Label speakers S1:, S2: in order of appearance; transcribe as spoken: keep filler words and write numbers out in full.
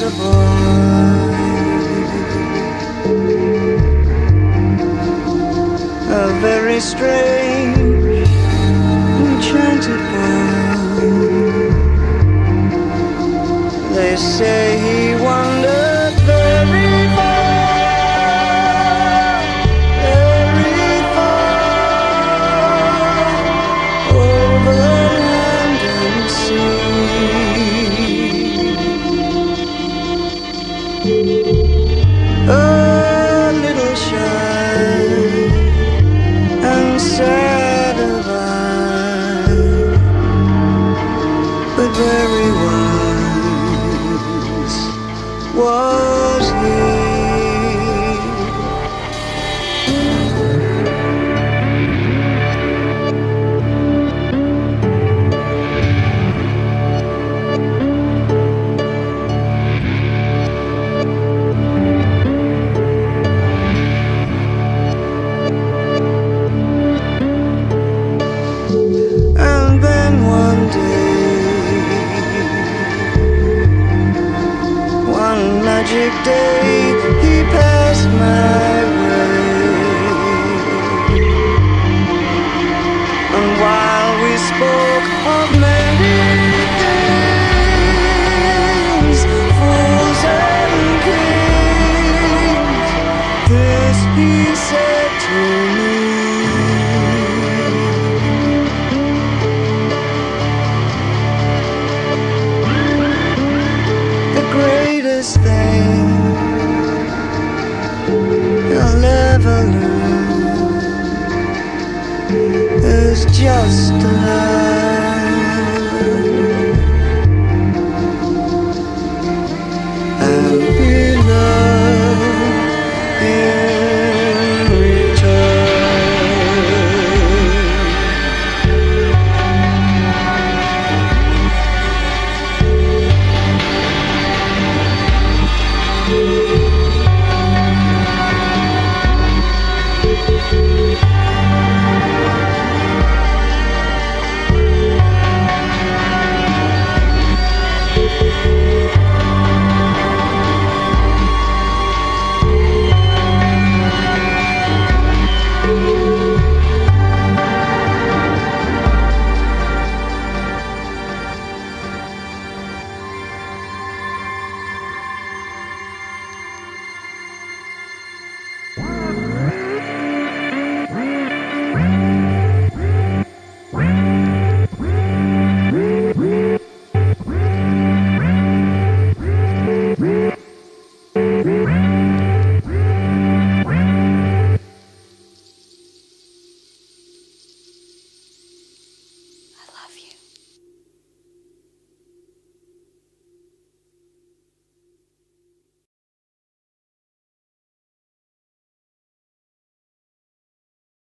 S1: a boy, a very strange, enchanted boy. They say he wandered very far, very far, over land and sea. A little shy and sad of eye, but very wise was he. And then one day, one magic day, he passed my way. And while we spoke of many things, fools and kings, this he said to me: the greatest thing you'll ever learn is just to love.